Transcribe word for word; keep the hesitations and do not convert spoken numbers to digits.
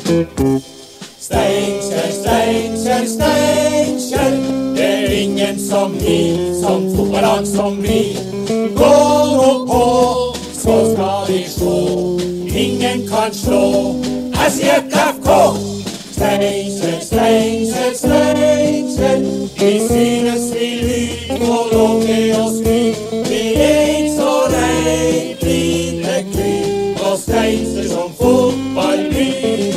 Steinkjer, Steinkjer, Steinkjer, det er ingen som vi, som fotballag som vi. Gå nå på, så skal vi slå, ingen kan slå S I&F-K. Steinkjer, Steinkjer, Steinkjer, vi synes vi lyder og lunger og skryt. Vi er så reint, lite, skryt, og Steinkjer som fotballby.